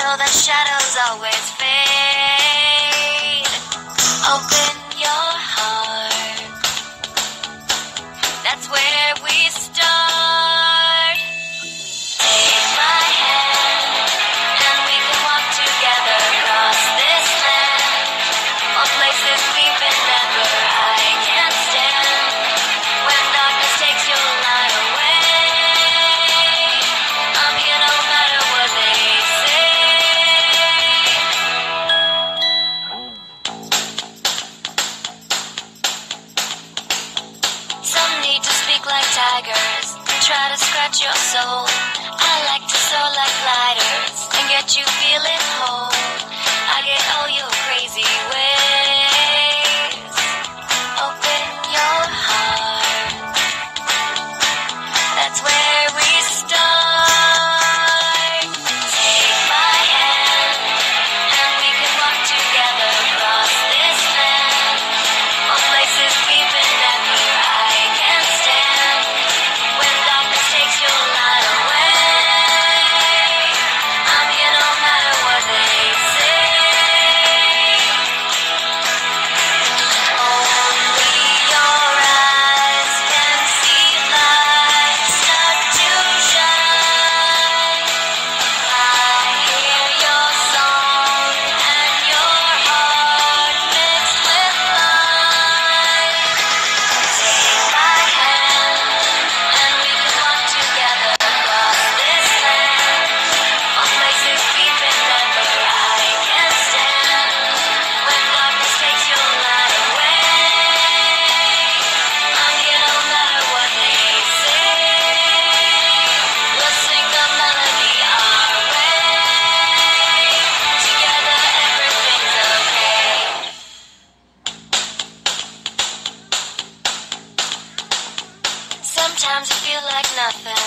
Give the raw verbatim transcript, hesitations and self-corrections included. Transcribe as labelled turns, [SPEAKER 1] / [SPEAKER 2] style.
[SPEAKER 1] know that shadows always fade. Open your heart. That's where we start. Take my hand, and we can walk together across this land. All places we've been never. I can't stand when darkness takes your light away. I'm here no matter what they say. Some need to speak like tigers and try to scratch your soul. I like to soar like gliders and get you feeling whole. I get all your crazy ways. Open your heart. That's where we start. Take my hand, and we can walk together across this land. All places we've been never. I can't stand when darkness takes your light away. I'm here no matter what they say. Only your eyes can see light start to shine. I hear your song and your heart mixed with mine. Take my hand, and we can walk together across this land. All places we've been never. I can't stand when darkness takes your light away. I'm here no matter what they say. We'll sing the melody our way. Together everything's okay. Sometimes you feel like nothing.